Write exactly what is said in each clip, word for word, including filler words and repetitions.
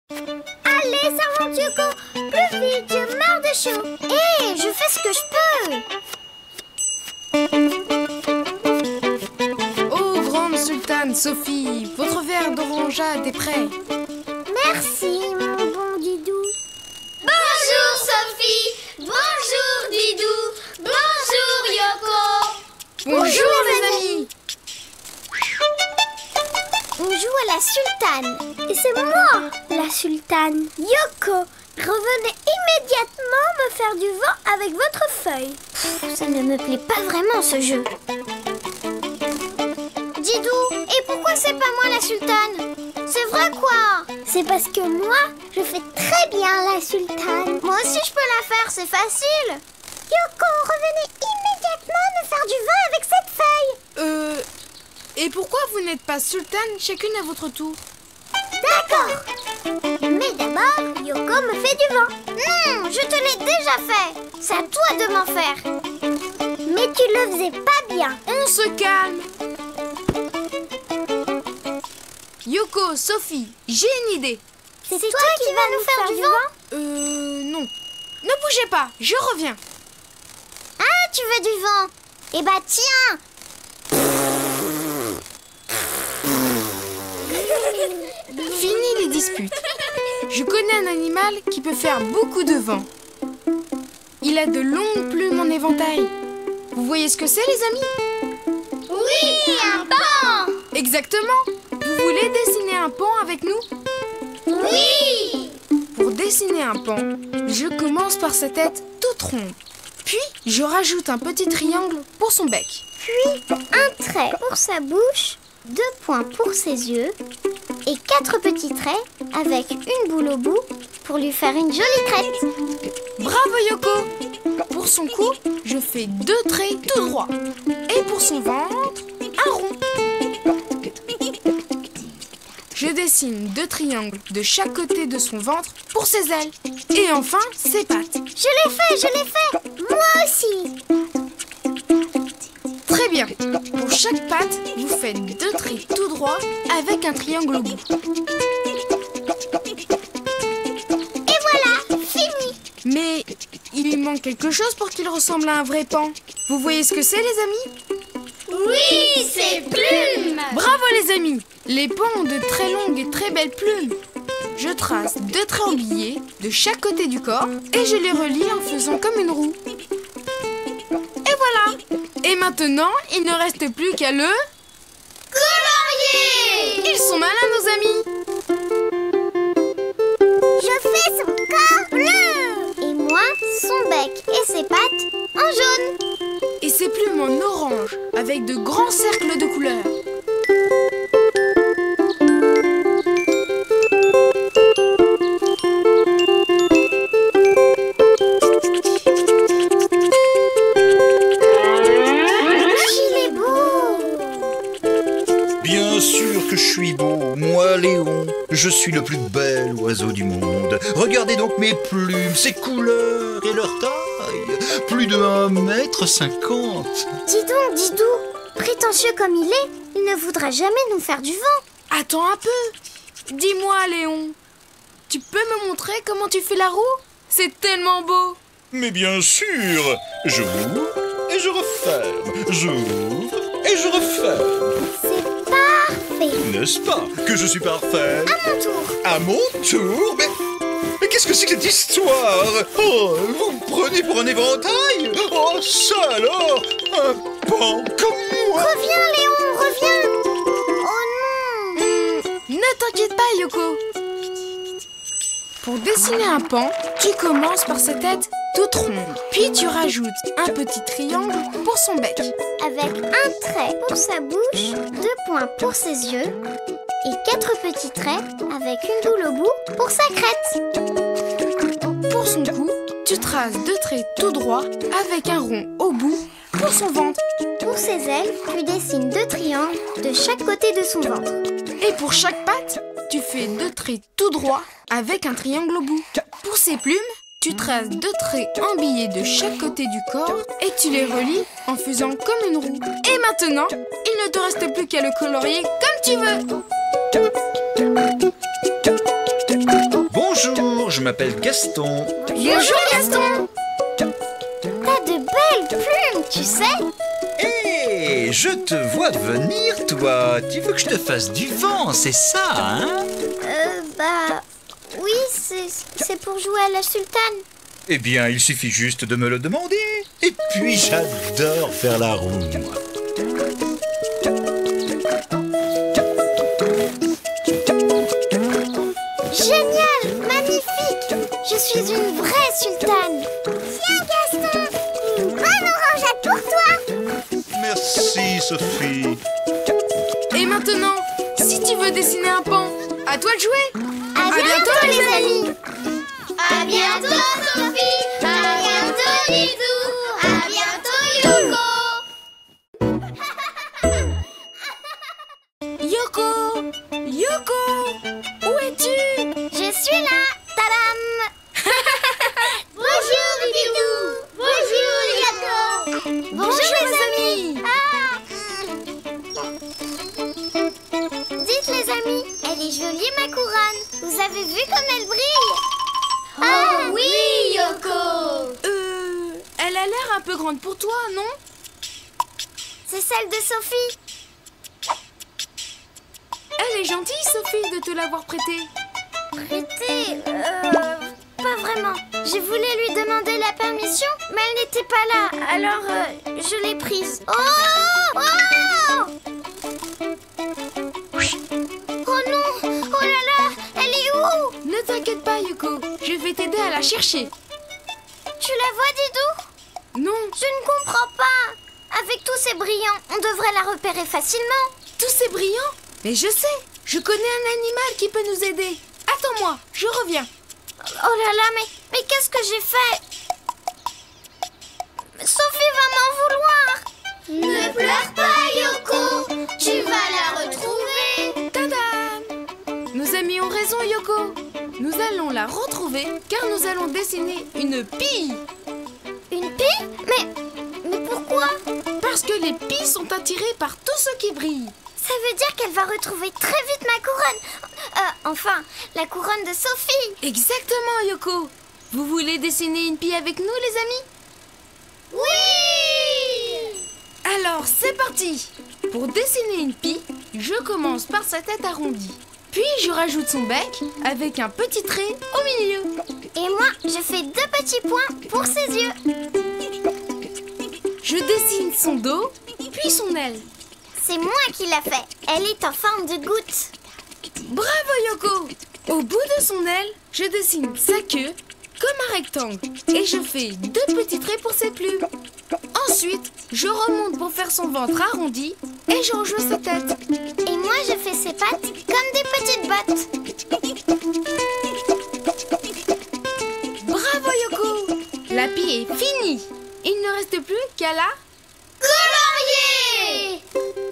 Allez, servante Yoko, plus vite, je meurs de chaud. Hé, je fais ce que je peux. Oh, grande sultane Sophie, votre verre d'orangeade est prêt. Merci, mon bon Didou. Bonjour Sophie, bonjour Didou, bonjour Yoko. Bonjour les amis. On joue à la sultane. Et c'est moi, la sultane. Yoko, revenez immédiatement me faire du vent avec votre feuille. Pff, ça ne me plaît pas vraiment ce jeu. Didou, et pourquoi c'est pas moi la sultane? C'est vrai quoi? C'est parce que moi, je fais très bien la sultane. Moi aussi je peux la faire, c'est facile. Yoko, revenez immédiatement me faire du vent avec cette feuille. Euh... Et pourquoi vous n'êtes pas sultane chacune à votre tour? D'accord. Mais d'abord, Yoko me fait du vent. Non, je te l'ai déjà fait. C'est à toi de m'en faire. Mais tu le faisais pas bien. On se calme. Yoko, Sophie, j'ai une idée. C'est toi, toi qui vas nous faire du vent? Euh... non. Ne bougez pas, je reviens. Ah, tu veux du vent? Eh bah tiens. Fini les disputes. Je connais un animal qui peut faire beaucoup de vent. Il a de longues plumes en éventail. Vous voyez ce que c'est, les amis? Oui, un pan. Exactement. Vous voulez dessiner un pan avec nous? Oui. Pour dessiner un pan, je commence par sa tête toute ronde. Puis, je rajoute un petit triangle pour son bec. Puis, un trait pour sa bouche, deux points pour ses yeux et quatre petits traits avec une boule au bout pour lui faire une jolie crête. Bravo Yoko! Pour son cou, je fais deux traits tout droits. Et pour son ventre, un rond. Je dessine deux triangles de chaque côté de son ventre pour ses ailes. Et enfin, ses pattes. Je l'ai fait, je l'ai fait! Moi aussi! Très bien. Pour chaque patte, vous faites deux traits tout droits avec un triangle au bout. Et voilà, fini! Mais il lui manque quelque chose pour qu'il ressemble à un vrai pan. Vous voyez ce que c'est, les amis? Oui, c'est plumes. Bravo, les amis! Les pans ont de très longues et très belles plumes. Je trace deux traits en billet de chaque côté du corps et je les relie en faisant comme une roue. Et voilà! Et maintenant, il ne reste plus qu'à le... colorier! Ils sont malins, nos amis! Je fais son corps bleu! Et moi, son bec et ses pattes en jaune. Et ses plumes en orange, avec de grands cercles de couleurs. Bien sûr que je suis beau, moi Léon, je suis le plus bel oiseau du monde. Regardez donc mes plumes, ces couleurs et leur taille, plus de un mètre cinquante. Dis donc, Didou, prétentieux comme il est, il ne voudra jamais nous faire du vent. Attends un peu. Dis-moi, Léon, tu peux me montrer comment tu fais la roue? C'est tellement beau. Mais bien sûr, j'ouvre et je referme, j'ouvre et je referme. C'est parfait. N'est-ce pas que je suis parfait? À mon tour. À mon tour? Mais, mais qu'est-ce que c'est que cette histoire? Oh, vous me prenez pour un éventail? Oh, ça alors? Un pan comme moi? Reviens, Léon, reviens. Oh non. Ne t'inquiète pas, Yoko. Pour dessiner un pan, tu commences par sa tête toute ronde. Puis tu rajoutes un petit triangle pour son bec. Avec un trait pour sa bouche, deux points pour ses yeux et quatre petits traits avec une boule au bout pour sa crête. Pour son cou, tu traces deux traits tout droits avec un rond au bout pour son ventre. Pour ses ailes, tu dessines deux triangles de chaque côté de son ventre. Et pour chaque patte, tu fais deux traits tout droits avec un triangle au bout. Pour ses plumes, tu traces deux traits embillés de chaque côté du corps et tu les relis en faisant comme une roue. Et maintenant, il ne te reste plus qu'à le colorier comme tu veux. Bonjour, je m'appelle Gaston. Bonjour Gaston. T'as de belles plumes, tu sais. Hé, je te vois venir, toi. Tu veux que je te fasse du vent, c'est ça, hein? Euh, bah... Oui, c'est c'est pour jouer à la sultane. Eh bien, il suffit juste de me le demander. Et puis, j'adore faire la roue, moi. Génial, magnifique. Je suis une vraie sultane. Tiens, Gaston, une bonne orangeade pour toi. Merci, Sophie. Et maintenant, si tu veux dessiner un pan, à toi de jouer. À, À bientôt, bientôt, les les amis. À bientôt, Sophie. À bientôt, Didou. À bientôt, Yoko. Yoko, Yoko, où es-tu? Je suis là. Tadam. Bonjour, Didou. Bonjour, Yoko. Bonjour, les amis. amis. Ah. Dites les amis, elle est jolie ma couronne. Vous avez vu comme elle brille? Oh oui, Yoko. Euh, elle a l'air un peu grande pour toi, non? C'est celle de Sophie. Elle est gentille, Sophie, de te l'avoir prêtée. Prêtée, euh, pas vraiment. Je voulais lui demander la permission, mais elle n'était pas là. Alors, euh, je l'ai prise. Oh, oh Oh non. Oh là là. Elle est où? Ne t'inquiète pas, Yoko, je vais t'aider à la chercher. Tu la vois, Didou? Non, Je ne comprends pas. Avec tous ces brillants, on devrait la repérer facilement. tous ces brillants. Mais je sais, je connais un animal qui peut nous aider. Attends-moi, je reviens. Oh là là, mais, mais qu'est-ce que j'ai fait? Sophie va m'en vouloir. Ne pleure pas, Yoko. Tu vas la retrouver. Tadam! Nos amis ont raison, Yoko. Nous allons la retrouver car nous allons dessiner une pie. Une pie? Mais, mais pourquoi? Parce que les pies sont attirées par tout ce qui brille. Ça veut dire qu'elle va retrouver très vite ma couronne. Euh, enfin, la couronne de Sophie. Exactement, Yoko. Vous voulez dessiner une pie avec nous, les amis? Oui. Alors, c'est parti. Pour dessiner une pie, je commence par sa tête arrondie. Puis, je rajoute son bec avec un petit trait au milieu. Et moi, je fais deux petits points pour ses yeux. Je dessine son dos, puis son aile. C'est moi qui l'a fait. Elle est en forme de goutte. Bravo, Yoko! Au bout de son aile, je dessine sa queue comme un rectangle et je fais deux petits traits pour ses plumes. Ensuite, je remonte pour faire son ventre arrondi et je rejoins sa tête. Et moi, je fais ses pattes comme des petites bottes. Bravo, Yoko! La pie est finie. Il ne reste plus qu'à la... Colorier.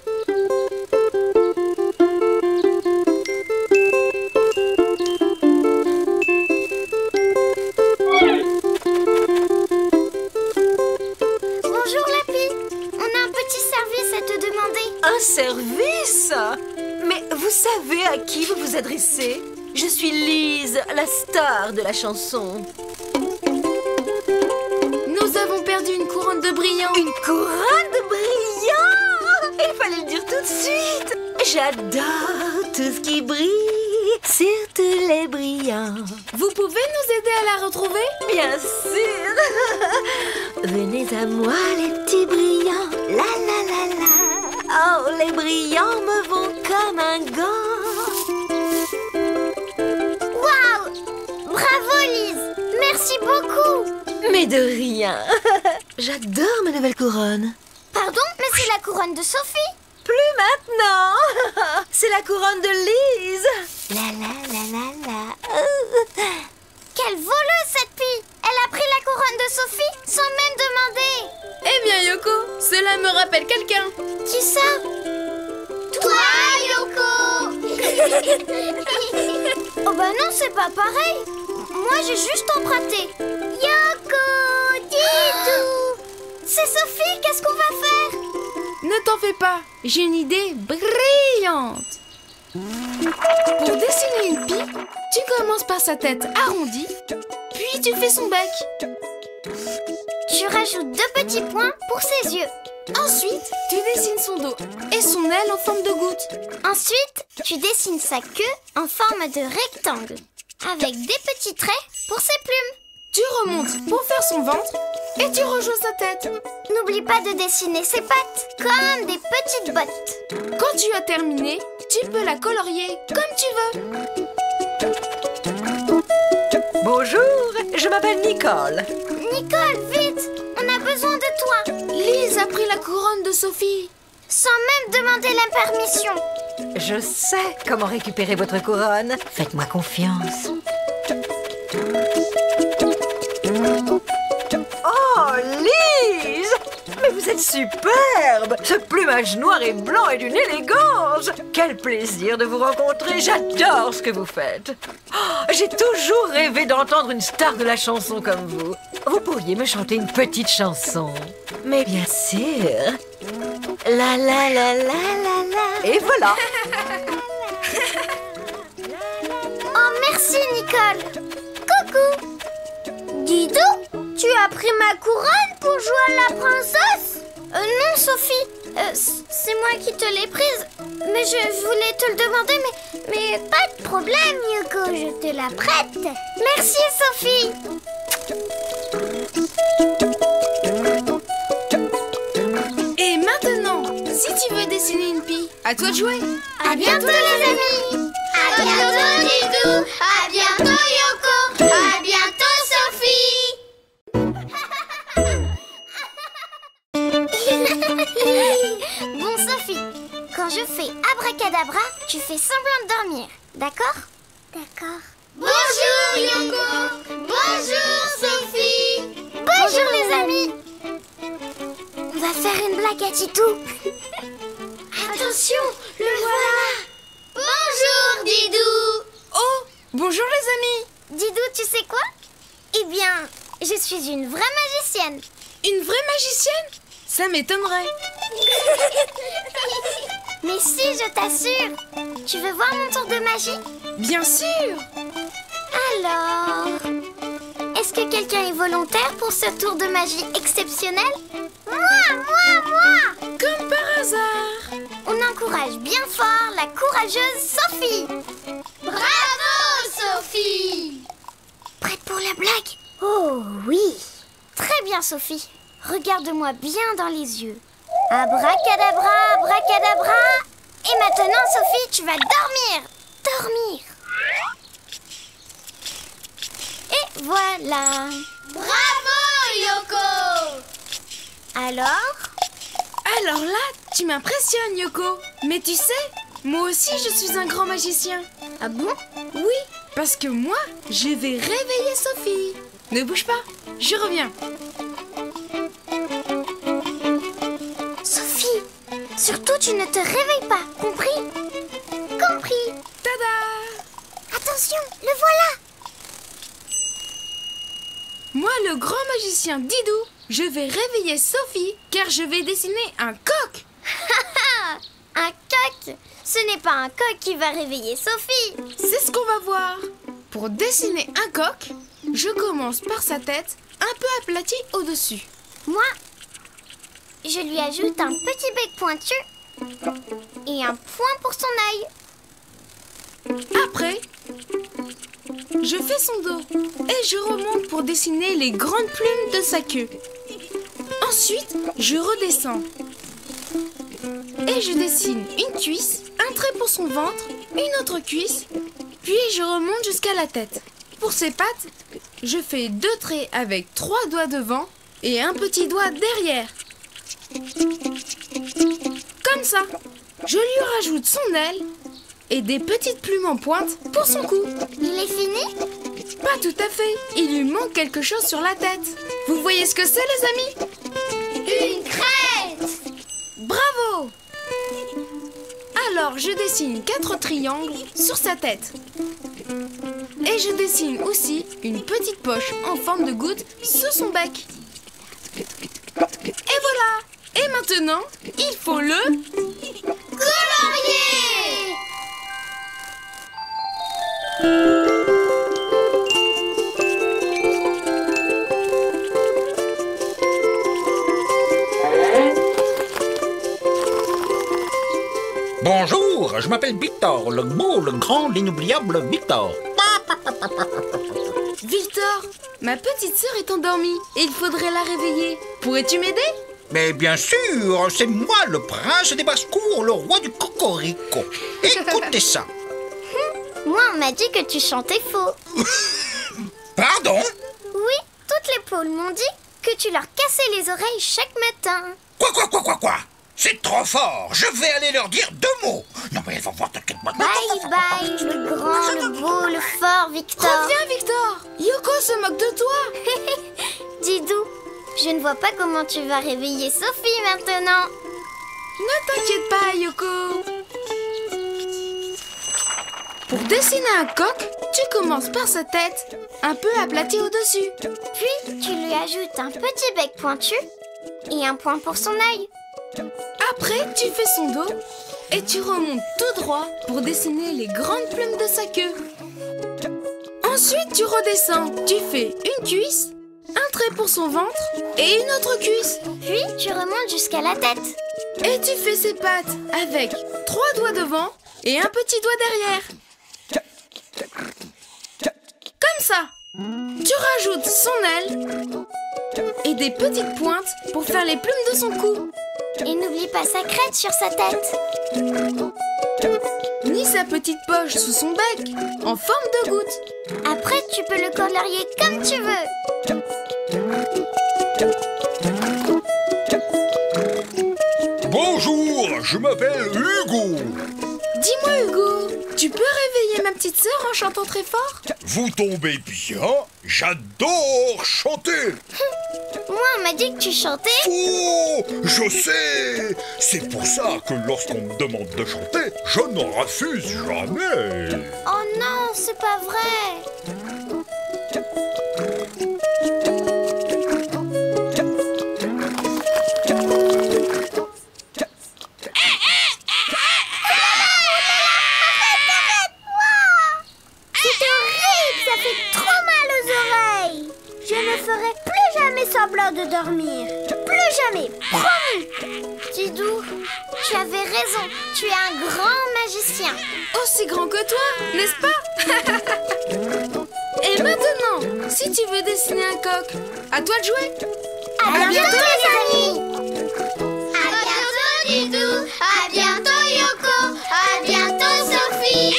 Bonjour, Lapi. On a un petit service à te demander. Un service? Mais vous savez à qui vous vous adressez? Je suis Lise, la star de la chanson. Nous avons perdu une couronne de brillants. Une couronne de brillants! Il fallait le dire tout de suite. J'adore tout ce qui brille, surtout les brillants. Vous pouvez nous aider à la retrouver? Bien sûr. Venez à moi les petits brillants. La la la la. Oh, les brillants me vont comme un gant. Waouh! Bravo, Lise. Merci beaucoup. Mais de rien. J'adore ma nouvelle couronne. Pardon, mais c'est la couronne de Sophie. Plus maintenant. C'est la couronne de Lise. La la la la la. Quelle voleuse, cette pie. Elle a pris la couronne de Sophie sans même demander. Eh bien, Yoko, cela me rappelle quelqu'un. Qui ça? Toi, Yoko. Oh bah non, c'est pas pareil. Moi, j'ai juste emprunté. Yoko, Didou. C'est Sophie, qu'est-ce qu'on va faire? Ne t'en fais pas, j'ai une idée brillante. Pour dessiner une pie, Tu commences par sa tête arrondie, puis tu fais son bec. Tu rajoutes deux petits points pour ses yeux. Ensuite, tu dessines son dos et son aile en forme de goutte. Ensuite, tu dessines sa queue en forme de rectangle, avec des petits traits pour ses plumes. Tu remontes pour faire son ventre et tu rejoins sa tête. N'oublie pas de dessiner ses pattes, comme des petites bottes. Quand tu as terminé, tu peux la colorier comme tu veux. Bonjour, je m'appelle Nicole. Nicole, vite! On a besoin de toi! Lise a pris la couronne de Sophie. Sans même demander la permission. Je sais comment récupérer votre couronne. Faites-moi confiance. Oh, Lise! Mais vous êtes superbe! Ce plumage noir et blanc est d'une élégance! Quel plaisir de vous rencontrer! J'adore ce que vous faites! Oh, j'ai toujours rêvé d'entendre une star de la chanson comme vous. Vous pourriez me chanter une petite chanson? Mais bien sûr! La la la la la la! Et voilà! Oh, merci, Nicole! Coucou! Didou, tu as pris ma couronne pour jouer à la princesse? Euh, non, Sophie, euh, c'est moi qui te l'ai prise. Mais je voulais te le demander, mais, mais pas de problème, Yoko, je te la prête. Merci, Sophie. Et maintenant, si tu veux dessiner une pie, à toi de jouer. À bientôt, les amis. À bientôt, Didou. À bientôt, Yoko. À bientôt, Sophie. Bon, Sophie, quand je fais abracadabra, tu fais semblant de dormir, d'accord? D'accord. Bonjour, Yoko. Bonjour, Sophie. Bonjour, les amis. On va faire une blague à Titou. Attention, le voilà. Bonjour, Didou. Oh, bonjour les amis. Didou, tu sais quoi? Eh bien, je suis une vraie magicienne. Une vraie magicienne? Ça m'étonnerait. Mais si, je t'assure. Tu veux voir mon tour de magie? Bien sûr. Alors, est-ce que quelqu'un est volontaire pour ce tour de magie exceptionnel? Moi, moi, moi! Comme par hasard. On encourage bien fort la courageuse Sophie. Bravo, Sophie. Prête pour la blague? Oh oui. Très bien, Sophie. Regarde-moi bien dans les yeux. Abracadabra, abracadabra. Et maintenant, Sophie, tu vas dormir. Dormir. Et voilà. Bravo, Yoko. Alors? Alors là, tu m'impressionnes, Yoko. Mais tu sais, moi aussi je suis un grand magicien. Ah bon? Oui, parce que moi, je vais réveiller Sophie. Ne bouge pas, je reviens. Sophie, surtout tu ne te réveilles pas, compris? Compris. Tada! Attention, le voilà. Moi, le grand magicien Didou, je vais réveiller Sophie car je vais dessiner un coq. Un coq? Ce n'est pas un coq qui va réveiller Sophie. C'est ce qu'on va voir. Pour dessiner un coq, je commence par sa tête un peu aplatie au-dessus. Moi, je lui ajoute un petit bec pointu et un point pour son œil. Après, je fais son dos et je remonte pour dessiner les grandes plumes de sa queue. Ensuite, je redescends et je dessine une cuisse, un trait pour son ventre, une autre cuisse, puis je remonte jusqu'à la tête. Pour ses pattes, je fais deux traits avec trois doigts devant et un petit doigt derrière. Comme ça, je lui rajoute son aile et des petites plumes en pointe pour son cou. Il est fini? Pas tout à fait, il lui manque quelque chose sur la tête. Vous voyez ce que c'est, les amis? Une crête. Bravo! Alors, je dessine quatre triangles sur sa tête. Et je dessine aussi une petite poche en forme de goutte sous son bec. Et voilà! Et maintenant, il faut le... colorier. je m'appelle Victor, le beau, le grand, l'inoubliable Victor. Victor, ma petite sœur est endormie et il faudrait la réveiller. Pourrais-tu m'aider? Mais bien sûr, c'est moi le prince des basses-cours, le roi du cocorico. Écoutez ça. Moi, on m'a dit que tu chantais faux. Pardon? Oui, toutes les poules m'ont dit que tu leur cassais les oreilles chaque matin. Quoi, quoi, quoi, quoi, quoi? C'est trop fort. Je vais aller leur dire deux mots. Non, mais elles vont voir, t'inquiète-moi. Bye bye, le grand, le beau, le fort Victor. Reviens, Victor. Yoko se moque de toi. Didou, je ne vois pas comment tu vas réveiller Sophie maintenant. Ne t'inquiète pas, Yoko. Pour dessiner un coq, tu commences par sa tête, un peu aplatie au-dessus. Puis, tu lui ajoutes un petit bec pointu et un point pour son œil. Après, tu fais son dos et tu remontes tout droit pour dessiner les grandes plumes de sa queue. Ensuite, tu redescends. Tu fais une cuisse, un trait pour son ventre et une autre cuisse. Puis, tu remontes jusqu'à la tête. Et tu fais ses pattes avec trois doigts devant et un petit doigt derrière. Comme ça. Tu rajoutes son aile et des petites pointes pour faire les plumes de son cou. Et n'oublie pas sa crête sur sa tête. Ni sa petite poche sous son bec, en forme de goutte. Après, tu peux le colorier comme tu veux. Bonjour, je m'appelle Hugo. Dis-moi, Hugo, tu peux réveiller ma petite sœur en chantant très fort? Vous tombez bien, j'adore chanter. Moi, on m'a dit que tu chantais. Oh, je sais. C'est pour ça que lorsqu'on me demande de chanter, je ne refuse jamais. Oh non, c'est pas vrai. Semblant de dormir. Plus jamais, promis. Didou, tu avais raison. Tu es un grand magicien. Aussi grand que toi, n'est-ce pas? Et maintenant, si tu veux dessiner un coq, à toi de jouer. À, à bientôt, bientôt les amis. À bientôt Didou. À bientôt Yoko. À bientôt Sophie.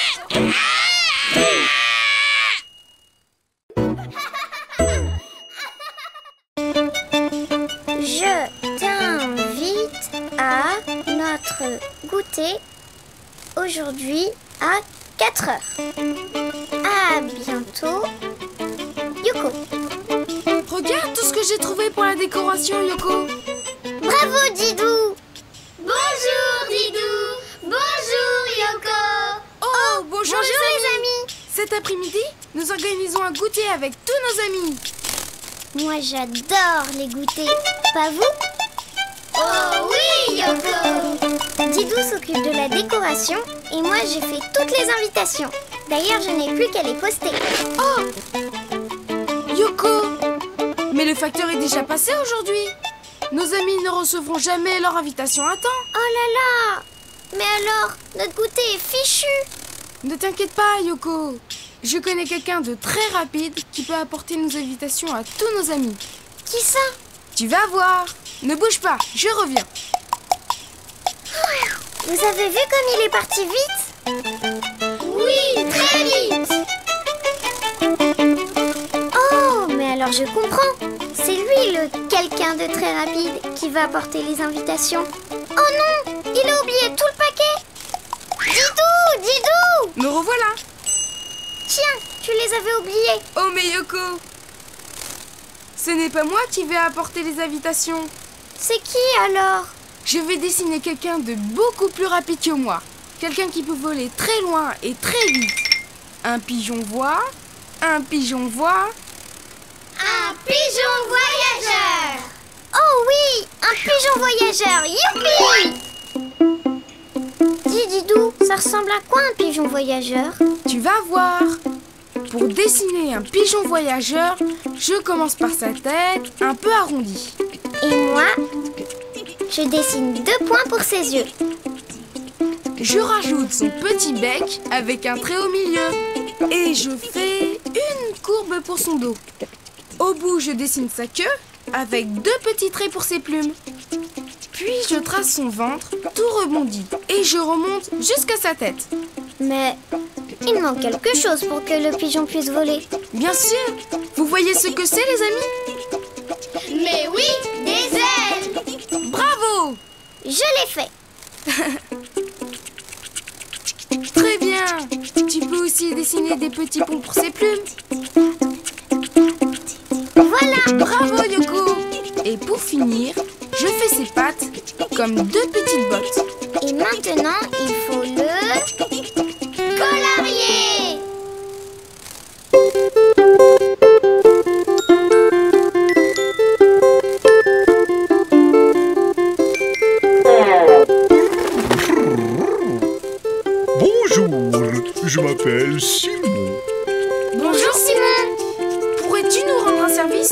Je t'invite à notre goûter aujourd'hui à quatre heures. À bientôt, Yoko. Regarde tout ce que j'ai trouvé pour la décoration, Yoko. Bravo, Didou. Bonjour, Didou. Bonjour, Yoko. Oh, bonjour, bonjour les, les amis. amis. Cet après-midi, nous organisons un goûter avec tous nos amis. Moi, j'adore les goûters. Pas vous? Oh oui, Yoko. Didou s'occupe de la décoration et moi, j'ai fait toutes les invitations. D'ailleurs, je n'ai plus qu'à les poster. Oh, Yoko, mais le facteur est déjà passé aujourd'hui. Nos amis ne recevront jamais leur invitation à temps. Oh là là. Mais alors, notre goûter est fichu. Ne t'inquiète pas, Yoko. Je connais quelqu'un de très rapide qui peut apporter nos invitations à tous nos amis. Qui ça? Tu vas voir. Ne bouge pas, je reviens. Vous avez vu comme il est parti vite? Oui, très vite. Oh, mais alors je comprends. C'est lui le quelqu'un de très rapide qui va apporter les invitations. Oh non, il a oublié tout le paquet. Didou, Didou! Me revoilà. Tiens, tu les avais oubliés. Oh mais Yoko, ce n'est pas moi qui vais apporter les invitations. C'est qui alors? Je vais dessiner quelqu'un de beaucoup plus rapide que moi. Quelqu'un qui peut voler très loin et très vite. Un pigeon voit, un pigeon voit. Un pigeon voyageur. Oh oui, un pigeon voyageur. Youpi! Dis Didou, ça ressemble à quoi un pigeon voyageur? Tu vas voir. Pour dessiner un pigeon voyageur, je commence par sa tête un peu arrondie. Et moi, je dessine deux points pour ses yeux. je rajoute son petit bec avec un trait au milieu. Et je fais une courbe pour son dos. Au bout, je dessine sa queue avec deux petits traits pour ses plumes. Puis je trace son ventre, tout rebondi. Et je remonte jusqu'à sa tête. Mais il manque quelque chose pour que le pigeon puisse voler. Bien sûr. Vous voyez ce que c'est, les amis? Mais oui, des ailes. Bravo! Je l'ai fait. Très bien. Tu peux aussi dessiner des petits ponts pour ses plumes. Voilà. Bravo, Yoko. Et pour finir, je fais ses pattes comme deux petites bottes. Et maintenant, il faut le colorier. Bonjour, je m'appelle Simon. Bonjour, Simon. Pourrais-tu nous rendre un service?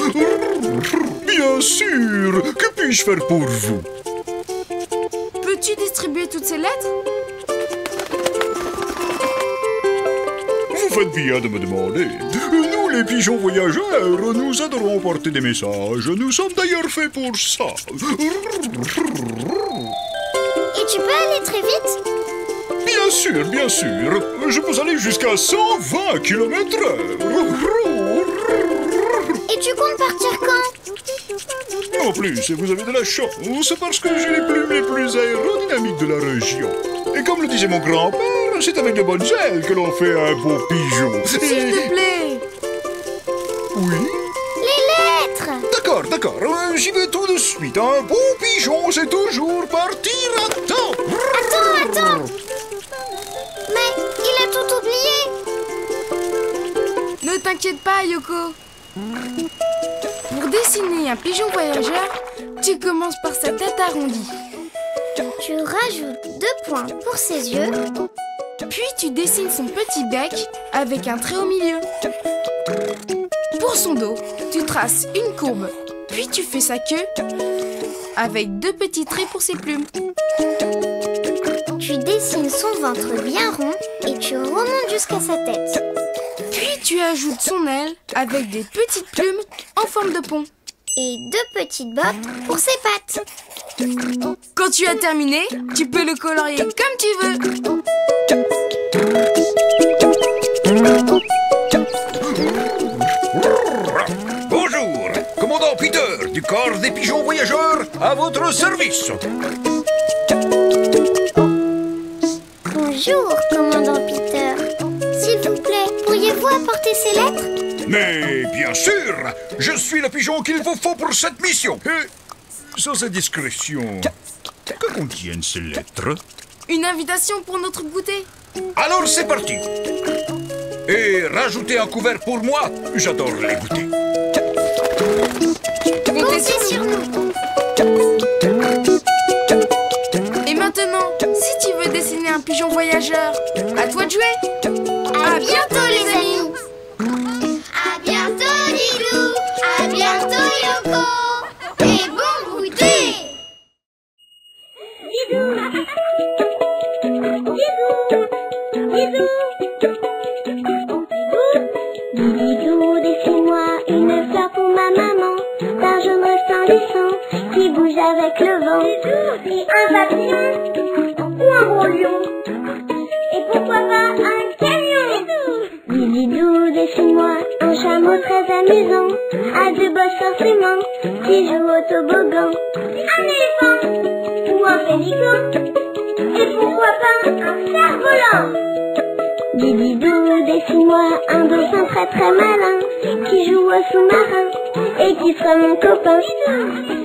Bien sûr. Que puis-je faire pour vous? Peux-tu distribuer toutes ces lettres? Vous faites bien de me demander. Nous, les pigeons voyageurs, nous adorons porter des messages. Nous sommes d'ailleurs faits pour ça. Et tu peux aller très vite? Bien sûr, bien sûr. Je peux aller jusqu'à cent vingt kilomètres heure. Et tu comptes partir quand? En plus, vous avez de la chance parce que j'ai les plumes les plus aérodynamiques de la région. Et comme le disait mon grand-père, c'est avec de bonnes ailes que l'on fait un beau pigeon. S'il te plaît. Oui? Les lettres. D'accord, d'accord. Euh, J'y vais tout de suite. Un beau pigeon, c'est toujours partir à temps. Attends, attends. Mais il a tout oublié. Ne t'inquiète pas, Yoko. Pour dessiner un pigeon voyageur, tu commences par sa tête arrondie. Tu rajoutes deux points pour ses yeux. Puis tu dessines son petit bec avec un trait au milieu. Pour son dos, tu traces une courbe. Puis tu fais sa queue avec deux petits traits pour ses plumes. Tu dessines son ventre bien rond et tu remontes jusqu'à sa tête. Puis tu ajoutes son aile avec des petites plumes en forme de pont. Et deux petites bottes pour ses pattes. Quand tu as terminé, tu peux le colorier comme tu veux. Bonjour, commandant Peter du corps des pigeons voyageurs, à votre service. Bonjour, commandant Peter. S'il vous plaît, pourriez-vous apporter ces lettres? Mais bien sûr, je suis le pigeon qu'il vous faut pour cette mission. Et, sans indiscrétion, que contiennent ces lettres? Une invitation pour notre goûter. Alors c'est parti. Et rajoutez un couvert pour moi, j'adore les goûters. Comptez sur nous. Et maintenant, si tu veux dessiner un pigeon voyageur, à toi de jouer. À bientôt, les amis. À bientôt, Didou. À bientôt, Yoko. Et bon goûter. Didou. Didou. Didou. Didou, dessine-moi une fleur pour ma maman. D'un jaune resplendissant qui bouge avec le vent. Et un papillon ou un gros lion. Et pourquoi pas un camion? Didou, dessine-moi un chameau très amusant. À deux bosses forcément qui joue au toboggan. Un éléphant ou un pélican. Et pourquoi pas un cerf-volant? Didou, dessine-moi un dauphin très très malin qui joue au sous-marin et qui sera mon copain.